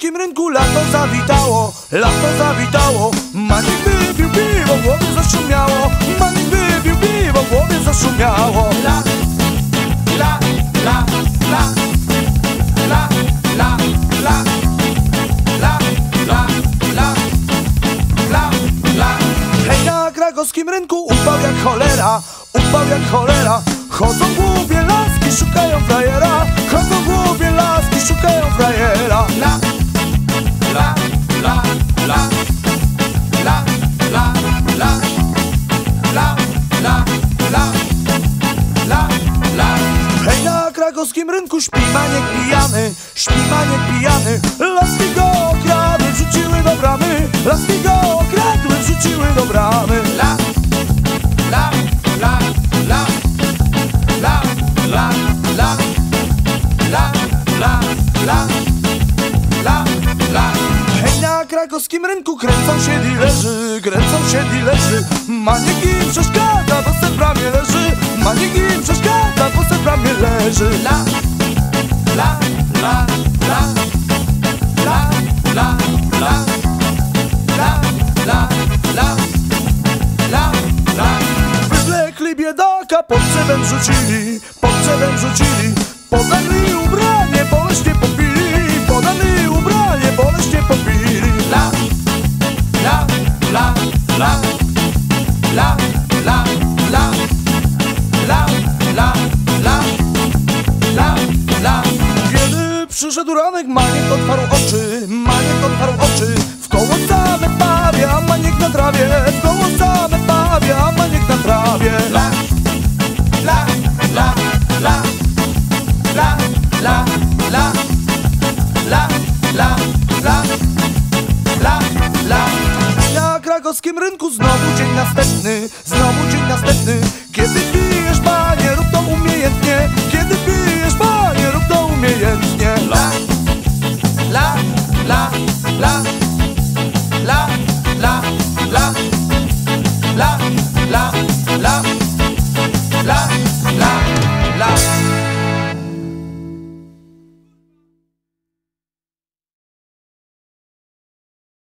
krakowskim rynku lato zawitało. Maniek wypił piwo, w głowie zaszumiało. Maniek wypił piwo, w głowie zaszumiało. La, la, la, la, la, la, la, la, la, la, la, la. Hej, na krakowskim rynku upał jak cholera. Chodzą głupie laski, szukają frajera. Chodzą głupie laski, szukają frajera. La, la, la, la, la, la, la, la, la, la, la, la. Hej, na krakowskim rynku śpi maniek pijany. Laski go okradły, wrzuciły do bramy. Laski go okradły, wrzuciły do bramy. La, la, la, la, la, la, la, la, la, la, la, la. Hej, na krakowskim rynku kręcą się dilerzy. Maniek im przeszkadza, bo se w bramie leży. Maniek im przeszkadza, bo se w bramie leży. La, la, la, la, la, la, la, la, la, la, la, la. Wywlekli biedaka, pod drzewem rzucili. Podali ubranie, boleśnie popili. Podali ubranie, boleśnie popili. La, la, la, la, la, la, la, la, la, la, la, la. Kiedy przyszedł ranek, maniek otwarł oczy. W koło same pawie, a maniek na trawie. W koło same pawie, a maniek na trawie. La, la, la, la, la, la, la, la, la, la, la, la. Na krakowskim rynku znowu dzień następny.